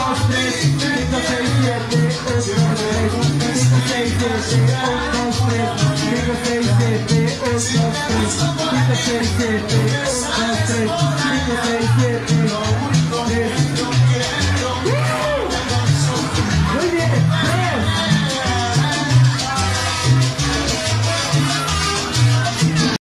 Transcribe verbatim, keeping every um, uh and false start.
dos, tres, cinco, seis, siete, ocho, nueve, cinco, seis, siete, uno, dos, tres, cinco, seis, siete, ocho, dos, tres, cinco, seis, siete, uno, dos, tres, cinco, seis, siete.